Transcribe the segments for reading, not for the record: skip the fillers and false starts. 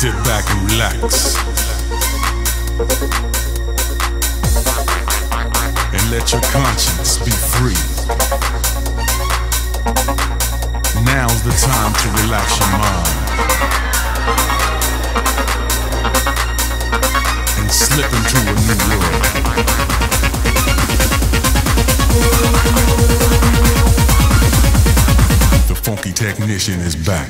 Sit back and relax. And let your conscience be free. Now's the time to relax your mind and slip into a new world. The funky technician is back.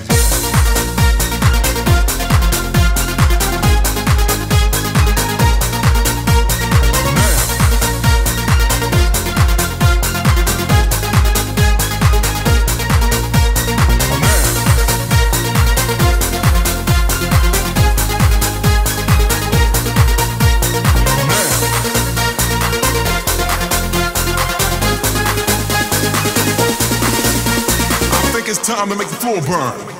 It's time to make the floor burn.